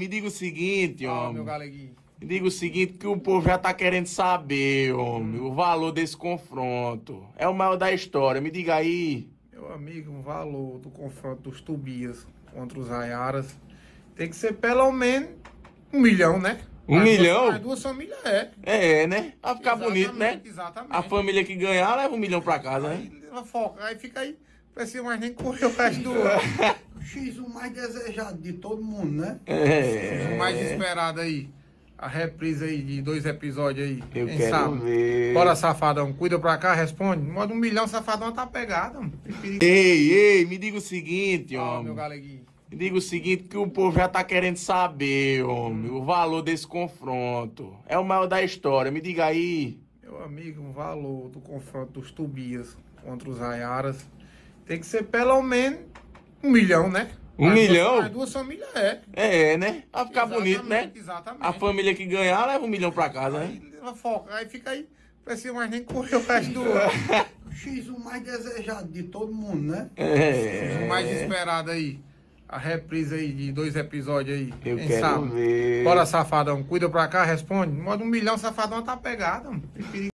me diga o seguinte, Meu homem. galeguinho. Me diga o seguinte, que o povo já tá querendo saber, homem, o valor desse confronto. É o maior da história, me diga aí. Meu amigo, o valor do confronto dos Tobias contra os Ayaras tem que ser pelo menos 1 milhão, né? Um milhão? As duas famílias é. É, né? Vai ficar Exatamente, bonito, né? exatamente. A família que ganhar leva 1 milhão pra casa, né? Aí foca, aí fica aí, precisa mais nem correr o resto do ano. O X, o mais desejado de todo mundo, né? O mais esperado aí. A reprise aí de 2 episódios aí. Eu quem quero sabe? ver. Bora, Safadão. Cuida pra cá, responde. Modo 1 milhão, Safadão tá pegado. Mano. Ei, me diga o seguinte, Meu homem. galeguinho. Me diga o seguinte, que o povo já tá querendo saber, homem, o valor desse confronto. É o maior da história, me diga aí. Meu amigo, o valor do confronto dos Tobias contra os Ayaras tem que ser pelo menos 1 milhão, né? 1 milhão? As duas famílias é. É, né? Vai ficar Exatamente, bonito, né? exatamente. A família que ganhar leva 1 milhão pra casa, né? Aí foca, aí fica aí, precisa mais nem correr o resto do ano. O X, o mais desejado de todo mundo, né? O mais esperado aí. A reprise aí de 2 episódios aí. Eu quem quero sabe? ver. Bora, Safadão. Cuida pra cá, responde. Modo 1 milhão, Safadão tá pegado. Mano.